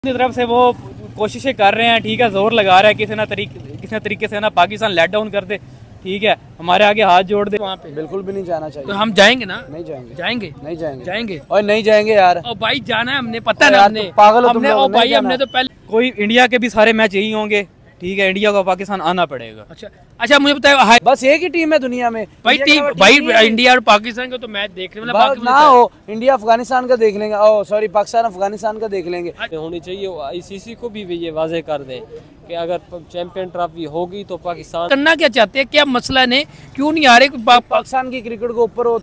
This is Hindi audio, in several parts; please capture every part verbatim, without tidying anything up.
अपनी तरफ से वो कोशिशें कर रहे हैं, ठीक है, जोर लगा रहा है किसी ना तरीके किसी ना तरीके से ना पाकिस्तान लेट डाउन कर दे, ठीक है, हमारे आगे हाथ जोड़ दे। वहाँ पे बिल्कुल भी नहीं जाना चाहिए। तो हम जाएंगे ना? नहीं जाएंगे। जाएंगे नहीं जाएंगे जाएंगे और नहीं जाएंगे यार। और भाई जाना है, हमने पता है ना, हमने तो पागल हो तुम हमने लोग, ओ नहीं भाई हमने जाना। तो पहले कोई इंडिया के भी सारे मैच यही होंगे, ठीक है, इंडिया को पाकिस्तान आना पड़ेगा। अच्छा अच्छा मुझे बताओ, बस एक ही टीम है दुनिया में भाई टीम भाई इंडिया और पाकिस्तान का तो मैच देख रहे हैं ना हो, इंडिया अफगानिस्तान का देख लेंगे, ओ सॉरी पाकिस्तान अफगानिस्तान का देख लेंगे। होनी चाहिए आईसीसी को भी ये वाजे कर दें कि अगर चैंपियन ट्रॉफी होगी तो पाकिस्तान करना क्या चाहते हैं, क्या मसला ने, क्यों नहीं आ रहे? पाकिस्तान की क्रिकेट को ऊपर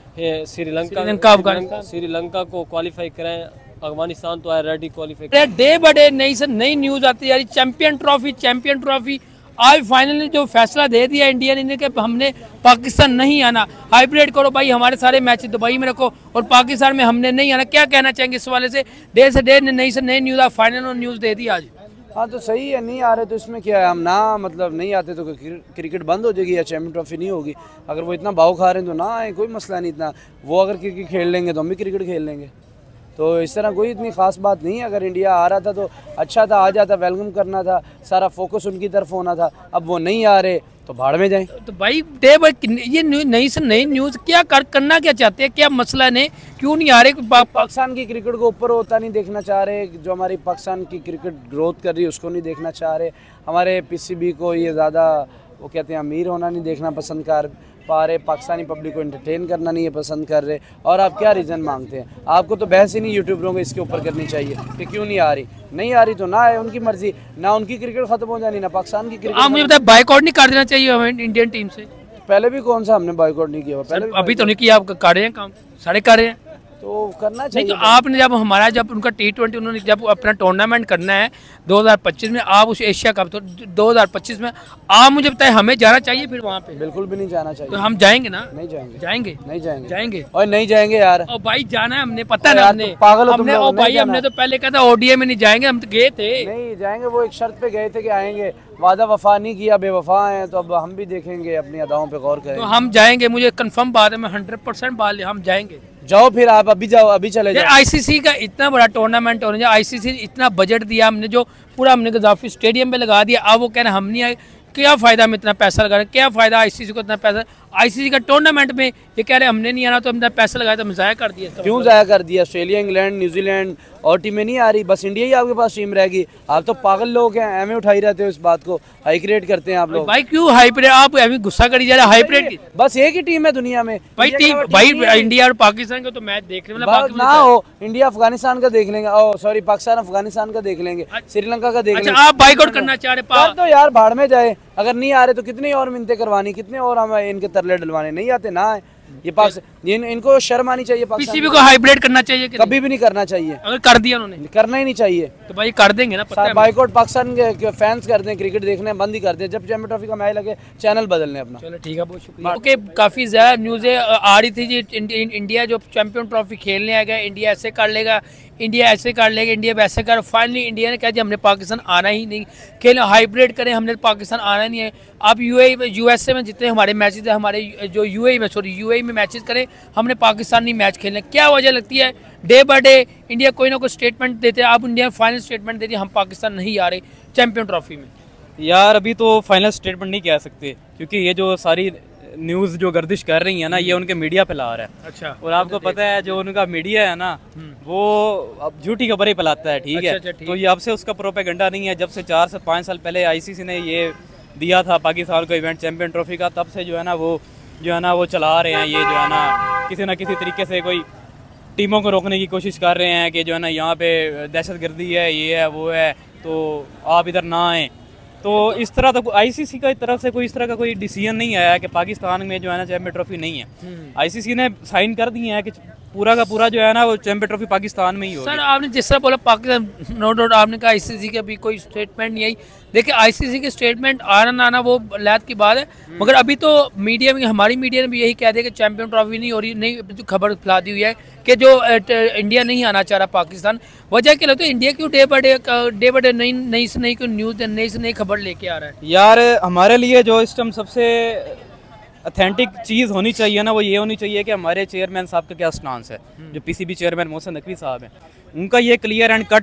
श्रीलंका श्रीलंका को क्वालिफाई कराएं, अफगानिस्तान तो already qualify. Day by day नई से नई न्यूज आती है, चैंपियन ट्रॉफी चैंपियन ट्रॉफी आज फाइनली जो फैसला दे दिया इंडिया ने कि हमने पाकिस्तान नहीं आना, हाइब्रिड करो भाई, हमारे सारे मैच दुबई में रखो और पाकिस्तान में हमने नहीं आना। क्या कहना चाहेंगे इस वाले से? डे से डे नई से नई न्यूज फाइनल न्यूज दे दी आज। हाँ तो सही है, नहीं आ रहे तो इसमें क्या है, हम ना मतलब नहीं आते तो क्रिकेट बंद हो जाएगी या चैंपियन ट्रॉफी नहीं होगी। अगर वो इतना भाव खा रहे हैं तो ना आए, कोई मसला नहीं इतना। वो अगर क्रिकेट खेल लेंगे तो हम भी क्रिकेट खेल लेंगे, तो इस तरह कोई इतनी खास बात नहीं है। अगर इंडिया आ रहा था तो अच्छा था, आ जाता, वेलकम करना था, सारा फोकस उनकी तरफ होना था। अब वो नहीं आ रहे तो भाड़ में जाएं। तो भाई डे भाई ये नई से नई न्यूज़ क्या कर, करना क्या चाहते हैं, क्या मसला ने, क्यों नहीं आ रहे? पा, पाकिस्तान की क्रिकेट को ऊपर होता नहीं देखना चाह रहे, जो हमारी पाकिस्तान की क्रिकेट ग्रोथ कर रही है उसको नहीं देखना चाह रहे, हमारे पीसीबी को ये ज़्यादा वो कहते हैं अमीर होना नहीं देखना पसंद कर पा रहे, पाकिस्तानी पब्लिक को एंटरटेन करना नहीं है पसंद कर रहे। और आप क्या रीज़न मांगते हैं? आपको तो बहस ही नहीं यूट्यूबरों को इसके ऊपर करनी चाहिए कि क्यों नहीं आ रही। नहीं आ रही तो ना आए, उनकी मर्जी, ना उनकी क्रिकेट खत्म हो जानी ना पाकिस्तान की क्रिकेट। आप मुझे बताए बाइकआउट नहीं कर देना चाहिए हमें इंडियन टीम से? पहले भी कौन सा हमने बाइकआउट नहीं किया, पहले अभी तो नहीं किया, आप कर रहे हैं काम, सारे कर रहे हैं तो करना चाहिए। नहीं तो आपने जब हमारा जब उनका टी ट्वेंटी उन्होंने जब अपना टूर्नामेंट करना है दो हज़ार पच्चीस में, आप उस एशिया कप तो दो हज़ार पच्चीस में आप मुझे बताए हमें जाना चाहिए फिर वहाँ पे? बिल्कुल भी नहीं जाना चाहिए। तो हम जाएंगे ना? नहीं जाएंगे जाएंगे नहीं जाएंगे जाएंगे और नहीं जाएंगे यार। और भाई जाना है, हमने पता है ना, हमने पागल हो हमने ओ भाई हमने तो पहले कहा था ओडीआई में नहीं जाएंगे, हम तो गए थे। नहीं जाएंगे, वो एक शर्त पे गए थे कि आएंगे, वादा वफा नहीं किया, बेवफा हैं, तो अब हम भी देखेंगे, अपनी अदाओं पे गौर करेंगे। तो हम जाएंगे, मुझे कंफर्म बात है, मैं हंड्रेड परसेंट बात है, हम जाएंगे। जाओ फिर आप अभी जाओ, अभी चले जाओ। आईसीसी का इतना बड़ा टूर्नामेंट होने, आईसीसी ने इतना बजट दिया, हमने जो पूरा हमने गद्दाफी स्टेडियम पे लगा दिया, अब वो कह रहे हैं हम नहीं आए, क्या फ़ायदा हम इतना पैसा लगा रहे हैं, क्या फ़ायदा आईसीसी को इतना पैसा? आईसीसी का टूर्नामेंट में ये कह रहे हैं हमने नहीं आना, तो हमने पैसा लगाया तो हम ज़ाया कर दिया। क्यों ज़ाया कर दिया? ऑस्ट्रेलिया, इंग्लैंड, न्यूजीलैंड और टीमें नहीं आ रही, बस इंडिया ही आपके पास टीम रहेगी। आप तो पागल लोग हैं, एम उठाई रहते हो, इस बात को हाई क्रिएट करते हैं आप लोग। भाई क्यों हाइब्रिड? आप अभी गुस्सा करी जा रहे हैं, हाइब्रिड बस एक ही टीम है दुनिया में भाई। टीम भाई इंडिया और पाकिस्तान का तो मैच देख रहे हैं ना हो, इंडिया अफगानिस्तान का देख लेंगे, ओ सॉरी पाकिस्तान अफगानिस्तान का देख लेंगे, श्रीलंका का देख लेंगे। आप बाइकआउट करना चाह रहे तो यार भाड़ में जाए, अगर नहीं आ रहे तो कितनी और मिन्नतें करवानी, कितने और हमें इनके तरले डलवाने, नहीं आते ना आए। ये पाकिस्तान इन, इनको शर्म आनी चाहिए। पीसीबी को हाइब्रिड करना चाहिए कि कभी भी नहीं करना चाहिए। अगर कर दिया उन्होंने, करना ही नहीं चाहिए तो भाई कर देंगे ना, पता है। बाइकआउट पाकिस्तान के फैंस कर दें, क्रिकेट देखने बंद ही कर दें, जब चैंपियन ट्रॉफी का मैच लगे चैनल बदलने अपना। चलो ठीक है, बहुत शुक्रिया। ओके, काफ़ी ज़्यादा न्यूज़ें आ रही थी जी, इंडिया जो चैंपियन ट्रॉफी खेलने आ गया, इंडिया ऐसे कर लेगा, इंडिया ऐसे कर लेगा, इंडिया वैसे कर। फाइनली इंडिया ने कहा जी हमने पाकिस्तान आना ही नहीं, खेल हाइब्रिड करें, हमने पाकिस्तान आना नहीं है। आप यूएई में यूएसए में जितने हमारे मैचेस है, हमारे जो यूएई में सॉरी यूएई में मैचेस करें, हमने पाकिस्तान नहीं मैच खेलने। क्या वजह लगती है? डे बाय डे इंडिया कोई ना कोई स्टेटमेंट देते हैं, आप इंडिया फाइनल स्टेटमेंट देती है हम पाकिस्तान नहीं आ रहे चैंपियन ट्रॉफी में। यार अभी तो फाइनल स्टेटमेंट नहीं कह सकते, क्योंकि ये जो सारी न्यूज़ जो गर्दिश कर रही है ना, ये उनके मीडिया पे ला रहा है। अच्छा, और आपको पता है जो उनका मीडिया है ना, वो अब झूठी खबर ही फैलाता है, ठीक है। तो ये अब से उसका प्रोपेगेंडा नहीं है, जब से चार से पाँच साल पहले आईसीसी ने ये दिया था पाकिस्तान को इवेंट चैंपियन ट्रॉफी का, तब से जो है ना वो जो है ना वो चला रहे हैं, ये जो है ना किसी ना किसी तरीके से कोई टीमों को रोकने की कोशिश कर रहे हैं कि जो है ना यहाँ पे दहशतगर्दी है, ये है वो है, तो आप इधर ना आएँ। तो इस तरह तो आईसीसी का तरफ से कोई इस तरह का कोई डिसीजन नहीं आया कि पाकिस्तान में जो है ना चैंपियन ट्रॉफी नहीं है। आईसीसी ने साइन कर दिए हैं कि पूरा का पूरा जो है ना वो चैंपियन ट्रॉफी पाकिस्तान में ही होगी। सर आपने जिस तरह बोला पाकिस्तान, नो डाउट आपने कहा आईसीसी का भी कोई स्टेटमेंट नहीं आई। देखिए आईसीसी के स्टेटमेंट आना ना आना वो लैद की बात है, मगर अभी तो मीडिया में, हमारी मीडिया ने भी यही कह दिया कि चैंपियन ट्रॉफी नहीं हो रही, नहीं तो खबर फैला दी हुई है कि जो इंडिया नहीं आना चाह रहा पाकिस्तान। वजह क्या लगता है? इंडिया क्यों day by day day by day नई नई से नई न्यूज़, नई से नई खबर लेके आ रहा है? यार हमारे लिए जो इस टाइम सबसे ऑथेंटिक चीज़ होनी चाहिए ना, वो ये होनी चाहिए कि हमारे चेयरमैन साहब का क्या स्टांस है। जो पीसीबी चेयरमैन मोहसिन नकवी साहब हैं, उनका ये क्लियर एंड कट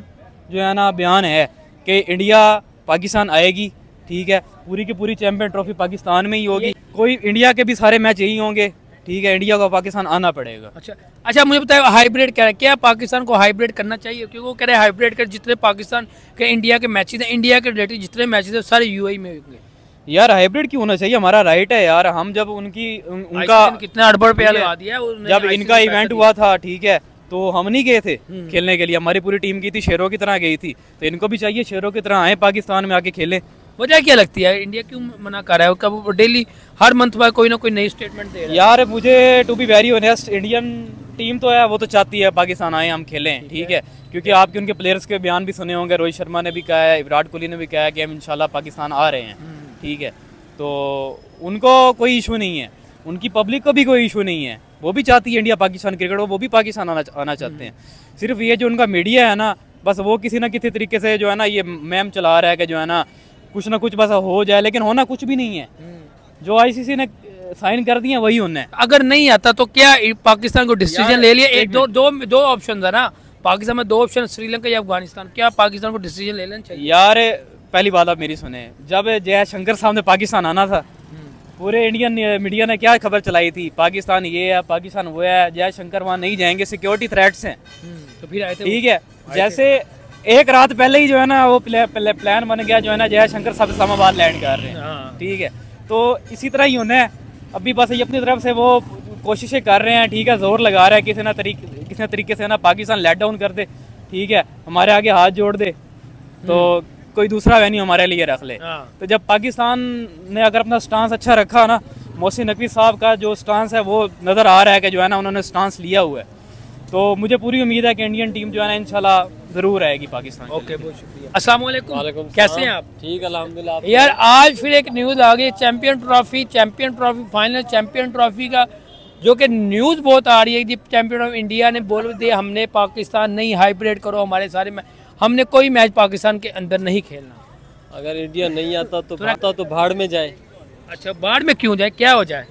जो है ना बयान है कि इंडिया पाकिस्तान आएगी, ठीक है, पूरी की पूरी चैंपियन ट्रॉफी पाकिस्तान में ही होगी। कोई इंडिया के भी सारे मैच यही होंगे, ठीक है, इंडिया को पाकिस्तान आना पड़ेगा। अच्छा अच्छा मुझे बताया हाइब्रिड क्या है, क्या पाकिस्तान को हाइब्रिड करना चाहिए? क्योंकि वो कह रहे हैं हाइब्रिड कर जितने पाकिस्तान के इंडिया के मैचेस हैं, इंडिया के रिलेटेड जितने मैचेस हैं सारे यूएई में होंगे। यार हाइब्रिड क्यों होना चाहिए, हमारा राइट है यार। हम जब उनकी उन, उनका कितना अड़बड़ पे लगा दिया, जब इनका इवेंट हुआ था, ठीक है, तो हम नहीं गए थे खेलने के लिए, हमारी पूरी टीम की थी, शेरों की तरह गई थी। तो इनको भी चाहिए शेरों की तरह आए पाकिस्तान में आके खेलें। वजह क्या लगती है, इंडिया क्यों मना कर रहा है? कब डेली हर मंथ बाद कोई ना कोई नई स्टेटमेंट दे रहा है। यार मुझे to be very honest, Indian team तो है वो तो चाहती है पाकिस्तान आए, हम खेलें, ठीक है, क्योंकि आपके उनके प्लेयर्स के बयान भी सुने होंगे, रोहित शर्मा ने भी कहा है, विराट कोहली ने भी कहा है कि हम इंशाल्लाह पाकिस्तान आ रहे हैं, ठीक है। तो उनको कोई इशू नहीं है, उनकी पब्लिक को भी कोई इशू नहीं है, वो भी चाहती है इंडिया पाकिस्तान क्रिकेट, वो भी पाकिस्तान आना आना चाहते हैं। सिर्फ ये जो उनका मीडिया है ना, बस वो किसी ना किसी तरीके से जो है ना ये मैम चला रहा है कि जो है ना कुछ ना कुछ बस हो जाए, लेकिन होना कुछ भी नहीं है। जो आईसीसी ने साइन कर दिया वही होना है। अगर नहीं आता तो क्या पाकिस्तान को डिसीजन ले लिया? एक दो दो दो ऑप्शन है ना पाकिस्तान में, दो ऑप्शन श्रीलंका या अफगानिस्तान, क्या पाकिस्तान को डिसीजन ले लेना चाहिए? यार पहली बात आप मेरी सुने, जब जयशंकर साहब ने पाकिस्तान आना था, पूरे इंडियन मीडिया ने क्या खबर चलाई थी, पाकिस्तान ये है, पाकिस्तान वो है, जयशंकर वहाँ नहीं जाएंगे, सिक्योरिटी थ्रेट्स हैं। तो फिर आए थे, ठीक है, जैसे एक रात पहले ही जो है ना वो प्ले, प्ले, प्लान बन गया, जो है ना जयशंकर साहब इस्लामाबाद लैंड कर रहे हैं, ठीक है। तो इसी तरह ही होना है अभी, बस ये अपनी तरफ से वो कोशिशें कर रहे हैं, ठीक है, जोर लगा रहा है किसी ना तरीके किसी ना तरीके से ना पाकिस्तान लेट डाउन कर दे, ठीक है, हमारे आगे हाथ जोड़ दे, तो कोई दूसरा वेन्यू हमारे लिए रख ले। तो जब पाकिस्तान ने अगर अपना स्टांस अच्छा रखा ना, मोहसिन नकवी साहब का जो स्टांस है वो नज़र आ रहा है कि जो है ना उन्होंने स्टांस लिया हुआ है, तो मुझे पूरी उम्मीद है कि इंडियन टीम जो है ना इंशाल्लाह जरूर आएगी पाकिस्तान। ओके, बहुत शुक्रिया। अस्सलाम वालेकुम, कैसे हैं आप? ठीक अल्हम्दुलिल्लाह। यार आज फिर एक न्यूज़ आ गई, champion trophy champion trophy final champion trophy का, जो कि न्यूज़ बहुत आ रही है कि चैंपियन ऑफ इंडिया ने बोल दिया हमने पाकिस्तान नहीं हाइब्रिड करो हमारे सारे मैच, हमने कोई मैच पाकिस्तान के अंदर नहीं खेलना। अगर इंडिया नहीं आता तो आता तो भाड़ में जाए। अच्छा, भाड़ में क्यों जाए, क्या हो जाए?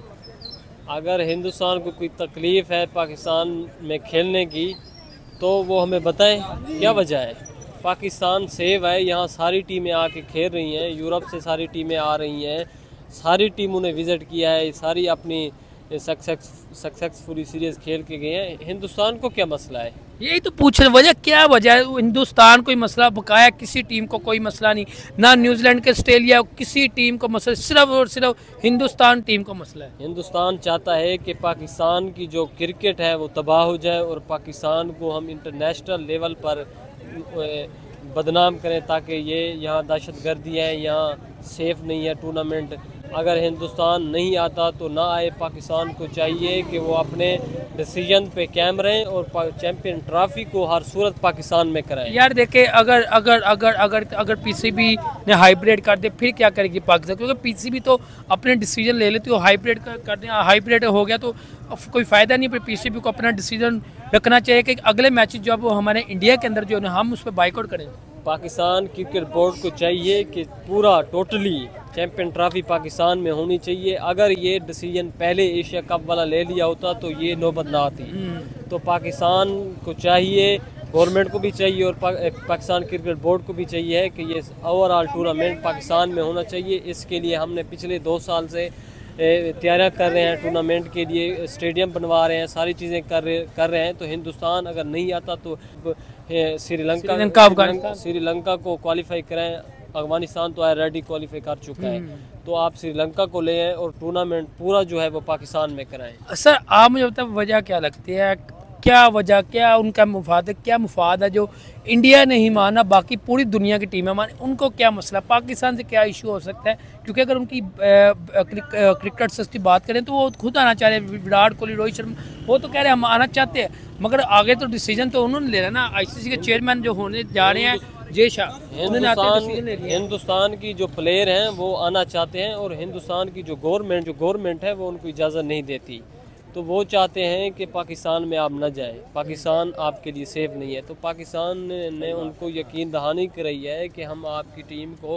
अगर हिंदुस्तान को कोई तकलीफ़ है पाकिस्तान में खेलने की तो वो हमें बताएं क्या वजह है। पाकिस्तान सेव है, यहाँ सारी टीमें आके खेल रही हैं, यूरोप से सारी टीमें आ रही हैं, सारी टीमों ने विज़िट किया है, सारी अपनी सक्सेस सक्सेसफुली सीरीज खेल के गए हैं। हिंदुस्तान को क्या मसला है, यही तो पूछ रहे, वजह क्या वजह है? हिंदुस्तान कोई मसला बकाया, किसी टीम को कोई मसला नहीं, ना न्यूजीलैंड के ऑस्ट्रेलिया किसी टीम को मसला, सिर्फ और सिर्फ हिंदुस्तान टीम को मसला है। हिंदुस्तान चाहता है कि पाकिस्तान की जो क्रिकेट है वो तबाह हो जाए और पाकिस्तान को हम इंटरनेशनल लेवल पर बदनाम करें, ताकि ये यहाँ दहशत गर्दी है, यहाँ सेफ नहीं है टूर्नामेंट। अगर हिंदुस्तान नहीं आता तो ना आए, पाकिस्तान को चाहिए कि वो अपने डिसीजन पे कायम रहें और चैंपियन ट्रॉफी को हर सूरत पाकिस्तान में कराएं। यार देखे, अगर अगर अगर अगर अगर पीसीबी ने हाइब्रिड कर दे फिर क्या करेगी पाकिस्तान? क्योंकि पीसीबी तो अपने डिसीजन ले लेती है, हाइब्रिड कर दे, हाइब्रिड हो गया तो कोई फ़ायदा नहीं। पर पीसीबी को अपना डिसीजन रखना चाहिए कि अगले मैच जब हमारे इंडिया के अंदर जो है हम उस पर बाइकआउट करें। पाकिस्तान क्रिकेट बोर्ड को चाहिए कि पूरा टोटली चैंपियन ट्रॉफी पाकिस्तान में होनी चाहिए। अगर ये डिसीजन पहले एशिया कप वाला ले लिया होता तो ये नौबत ना आती। तो पाकिस्तान को चाहिए, गवर्नमेंट को भी चाहिए और पा, पाकिस्तान क्रिकेट बोर्ड को भी चाहिए कि ये ओवरऑल टूर्नामेंट पाकिस्तान में होना चाहिए। इसके लिए हमने पिछले दो साल से तैयारियां कर रहे हैं, टूर्नामेंट के लिए स्टेडियम बनवा रहे हैं, सारी चीज़ें कर रहे कर रहे हैं। तो हिंदुस्तान अगर नहीं आता तो श्रीलंका श्रीलंका श्रीलंका को क्वालिफाई कराएं। अफगानिस्तान तो ऑलरेडी क्वालिफाई कर चुका है, तो आप श्रीलंका को ले आए और टूर्नामेंट पूरा जो है वो पाकिस्तान में कराएं। सर आप मुझे बताओ वजह क्या लगती है, क्या वजह, क्या उनका मुफाद है, क्या मुफाद है जो इंडिया ने ही माना, बाकी पूरी दुनिया की टीमें माने, उनको क्या मसला? पाकिस्तान से क्या इशू हो सकता है? क्योंकि अगर उनकी क्रिकेट से की बात करें तो वो खुद आना चाह रहे हैं, विराट कोहली, रोहित शर्मा, वो तो कह रहे हैं हम आना चाहते हैं, मगर आगे तो डिसीजन तो उन्होंने ले रहा ना। आईसीसी के चेयरमैन जो होने जा रहे हैं जय शाह, हिंदुस्तान हिंदुस्तान की जो प्लेयर हैं वो आना चाहते हैं और हिंदुस्तान की जो गवर्नमेंट जो गवर्नमेंट है वो उनको इजाज़त नहीं देती। तो वो चाहते हैं कि पाकिस्तान में आप न जाएं, पाकिस्तान आपके लिए सेफ नहीं है। तो पाकिस्तान ने उनको यकीन दहानी कराई है कि हम आपकी टीम को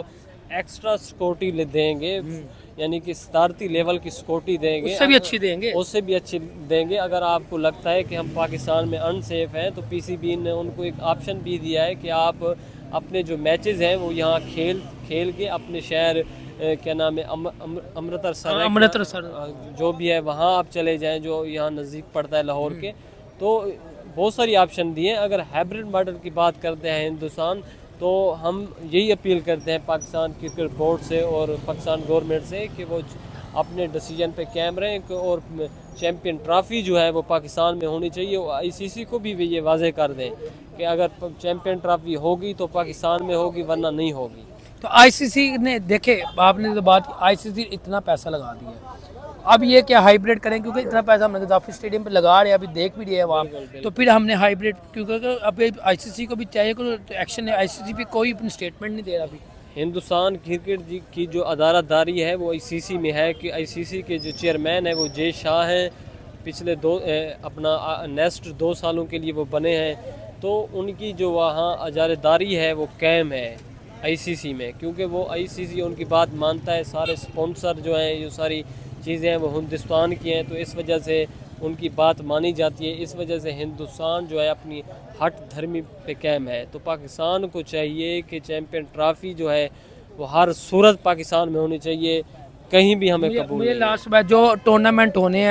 एक्स्ट्रा सिक्योरिटी देंगे, यानी कि सदारती लेवल की सिक्योरिटी देंगे, उससे भी अच्छी देंगे उससे भी अच्छी देंगे। अगर आपको लगता है कि हम पाकिस्तान में अनसेफ हैं तो पीसीबी ने उनको एक ऑप्शन भी दिया है कि आप अपने जो मैचेस हैं वो यहाँ खेल खेल के अपने शहर क्या नाम है अम, अम, अमृतसर अमृतसर जो भी है वहाँ आप चले जाएं, जो यहाँ नज़दीक पड़ता है लाहौर के। तो बहुत सारी ऑप्शन दिए। अगर हाइब्रिड मॉडल की बात करते हैं हिंदुस्तान, तो हम यही अपील करते हैं पाकिस्तान क्रिकेट बोर्ड से और पाकिस्तान गवर्नमेंट से कि वो अपने डिसीजन पे कायम रहें और चैम्पियन ट्रॉफी जो है वो पाकिस्तान में होनी चाहिए। और आईसीसी को भी ये वाज़ेह कर दें कि अगर चैम्पियन ट्रॉफी होगी तो पाकिस्तान में होगी, वरना नहीं होगी। तो आईसीसी ने देखे, आपने तो बात, आईसीसी इतना पैसा लगा दिया, अब ये क्या हाइब्रिड करें, क्योंकि इतना पैसा हमने गद्दाफी स्टेडियम पे लगा रहे हैं, अभी देख भी रहे हैं वहाँ, तो फिर हमने हाइब्रिड, क्योंकि अभी आईसीसी को भी चाहिए कोई एक्शन है। आईसीसी भी कोई अपनी स्टेटमेंट नहीं दे रहा अभी। हिंदुस्तान क्रिकेट की जो अदारादारी है वो आईसीसी में है कि आईसीसी के जो चेयरमैन है वो जय शाह हैं, पिछले दो अपना नेक्स्ट दो सालों के लिए वो बने हैं, तो उनकी जो वहाँ अजारदारी है वो कायम है आईसीसी में, क्योंकि वो आईसीसी उनकी बात मानता है। सारे स्पॉन्सर जो हैं, ये सारी चीज़ें हैं वो हिंदुस्तान की हैं, तो इस वजह से उनकी बात मानी जाती है। इस वजह से हिंदुस्तान जो है अपनी हट धर्मी पे कायम है। तो पाकिस्तान को चाहिए कि चैम्पियन ट्रॉफी जो है वो हर सूरत पाकिस्तान में होनी चाहिए, कहीं भी हमें कबूल मुझे लास्ट बार जो टूर्नामेंट होने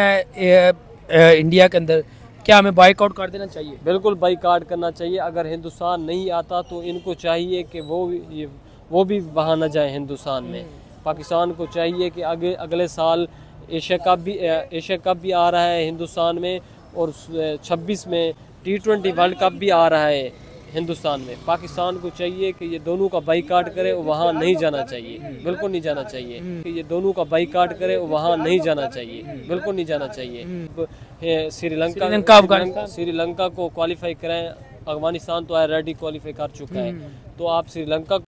हैं इंडिया के अंदर, क्या हमें बाइकआउट कर देना चाहिए? बिल्कुल बाइकआउट करना चाहिए। अगर हिंदुस्तान नहीं आता तो इनको चाहिए कि वो भी वो भी वहाँ न जाए हिंदुस्तान में। पाकिस्तान को चाहिए कि आगे अगले साल एशिया कप भी एशिया कप भी आ रहा है हिंदुस्तान में, और छब्बीस में टी ट्वेंटी वर्ल्ड कप भी आ रहा है हिंदुस्तान में। पाकिस्तान को चाहिए कि ये दोनों का बाइकआउट करे, वहाँ नहीं जाना चाहिए, बिल्कुल नहीं जाना चाहिए। कि ये दोनों का बाइकआउट करे, वहाँ नहीं जाना चाहिए, बिल्कुल नहीं जाना चाहिए। श्रीलंका श्रीलंका को क्वालिफाई कराएं, अफगानिस्तान तो ऑलरेडी क्वालिफाई कर चुका है, तो आप श्रीलंका